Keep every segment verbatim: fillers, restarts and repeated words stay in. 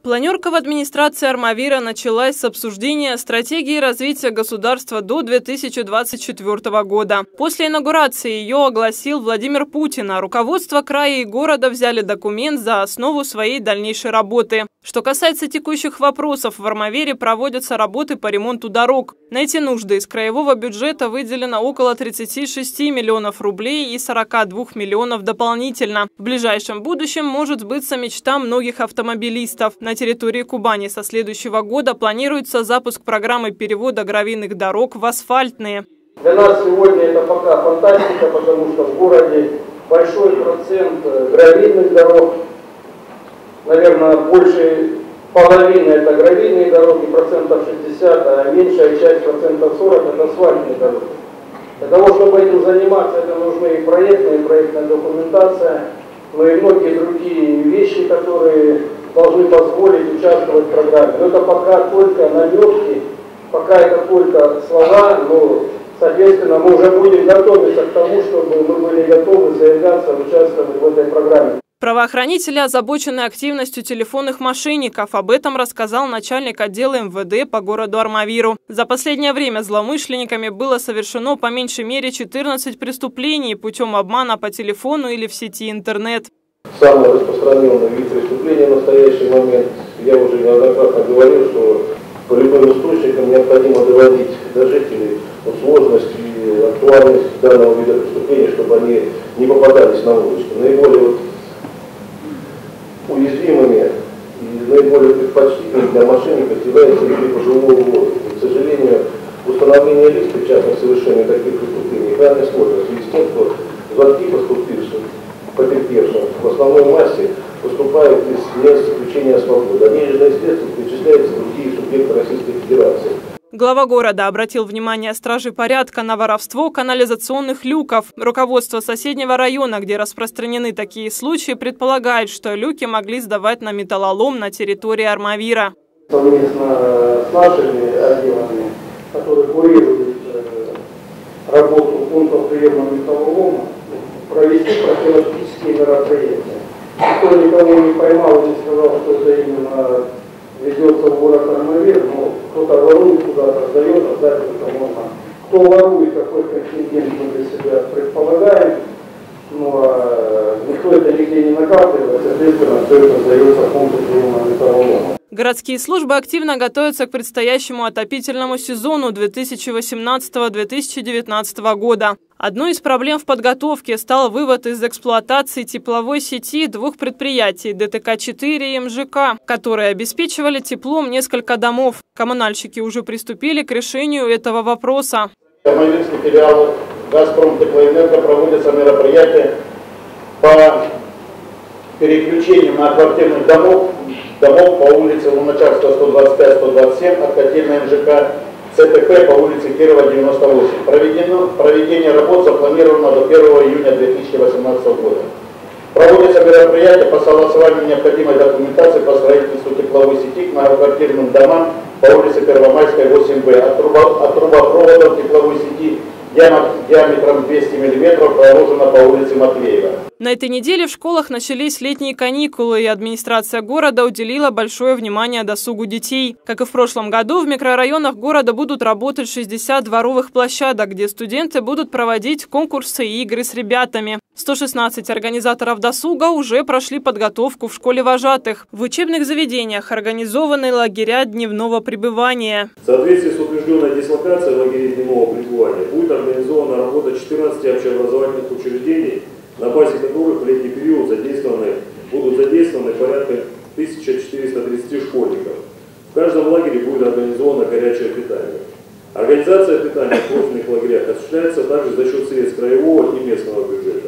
Планерка в администрации Армавира началась с обсуждения стратегии развития государства до две тысячи двадцать четвёртого года. После инаугурации ее огласил Владимир Путин, а руководство края и города взяли документ за основу своей дальнейшей работы. Что касается текущих вопросов, в Армавире проводятся работы по ремонту дорог. На эти нужды из краевого бюджета выделено около тридцати шести миллионов рублей и сорока двух миллионов дополнительно. В ближайшем будущем может сбыться мечта многих автомобилистов. На территории Кубани со следующего года планируется запуск программы перевода гравийных дорог в асфальтные. Для нас сегодня это пока фантастика, потому что в городе большой процент гравийных дорог. Наверное, больше половины это гравийные дороги, процентов шестьдесят, а меньшая часть, процентов сорок, это асфальтные дороги. Для того, чтобы этим заниматься, это нужны и проектная, и проектная документация, но и многие другие вещи, которые должны позволить участвовать в программе. Но это пока только намеки, пока это только слова, но, соответственно, мы уже будем готовиться к тому, чтобы мы были готовы заявляться, участвовать в этой программе. Правоохранители озабочены активностью телефонных мошенников. Об этом рассказал начальник отдела эм вэ дэ по городу Армавиру. За последнее время злоумышленниками было совершено по меньшей мере четырнадцать преступлений путем обмана по телефону или в сети интернет. Самый распространенный вид преступления в настоящий момент, я уже неоднократно говорил, что по любым источникам необходимо доводить до жителей сложность и актуальность данного вида преступления, чтобы они не попадались на удочку. Наиболее вот уязвимыми и наиболее предпочтительными для мошенников является люди пожилого возраста. К сожалению, установление лиц, причастных к совершению таких преступлений, крайне сложно, в связи с тем, что звонки поступивших, потерпевших в основной массе поступают из мест заключения свободы. Денежные средства перечисляются в другие субъекты Российской Федерации. Глава города обратил внимание стражей порядка на воровство канализационных люков. Руководство соседнего района, где распространены такие случаи, предполагает, что люки могли сдавать на металлолом на территории Армавира. Совместно с нашими отделами, которые курируют работу пунктов приема металлолома, провести профилактические мероприятия. Никто никого не поймал и не сказал, что это именно ведется в город Армавир, но кто-то ворует куда-то, сдает, а сдать это можно. Кто ворует, какой контингент мы для себя предполагаем, но никто это нигде не наказывает, соответственно, все это сдается пункту приема металлолома. Городские службы активно готовятся к предстоящему отопительному сезону две тысячи восемнадцатого — две тысячи девятнадцатого года. Одной из проблем в подготовке стал вывод из эксплуатации тепловой сети двух предприятий дэ тэ ка четыре и эм жэ ка, которые обеспечивали теплом несколько домов. Коммунальщики уже приступили к решению этого вопроса. В Армавирской филиале «Газпром Теплоэнерго» проводятся мероприятия по переключению многоквартирных домов, домов по улице Луначарского сто двадцать пять — сто двадцать семь от котельной эм жэ ка, цэ тэ пэ по улице Кирова девяносто восемь. Проведено, проведение работ запланировано до первого июня две тысячи восемнадцатого года. Проводятся мероприятия по согласованию необходимой документации по строительству тепловой сети к многоквартирным домам по улице Первомайская восемь бэ. От, труба, от трубопроводов тепловой сети диаметром двести миллиметров проложено по улице Матвеева. На этой неделе в школах начались летние каникулы, и администрация города уделила большое внимание досугу детей. Как и в прошлом году, в микрорайонах города будут работать шестьдесят дворовых площадок, где студенты будут проводить конкурсы и игры с ребятами. сто шестнадцать организаторов досуга уже прошли подготовку в школе вожатых. В учебных заведениях организованы лагеря дневного пребывания. В соответствии с утвержденной дислокацией лагерей дневного пребывания будет организована работа четырнадцати общеобразовательных учреждений, на базе которых в летний период задействованы, будут задействованы порядка тысячи четырёхсот тридцати школьников. В каждом лагере будет организовано горячее питание. Организация питания в профильных лагерях осуществляется также за счет средств краевого и местного бюджета.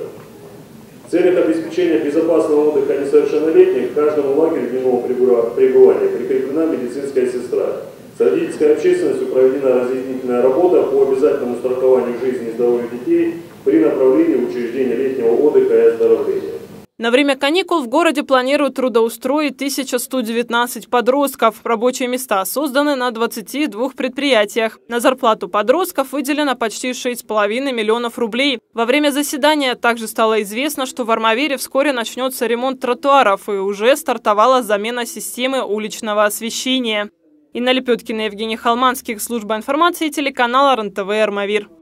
В целях обеспечения безопасного отдыха несовершеннолетних к каждому лагерю дневного пребывания прикреплена медицинская сестра. С родительской общественностью проведена разъяснительная работа по обязательному страхованию жизни и здоровья детей при направлении в учреждение летнего отдыха и оздоровления. На время каникул в городе планируют трудоустроить тысячу сто девятнадцать подростков. Рабочие места созданы на двадцати двух предприятиях. На зарплату подростков выделено почти шесть с половиной миллионов рублей. Во время заседания также стало известно, что в Армавире вскоре начнется ремонт тротуаров и уже стартовала замена системы уличного освещения. Инна Лепеткина, Евгений Холманских, служба информации, телеканал РЕН-ТВ «Армавир».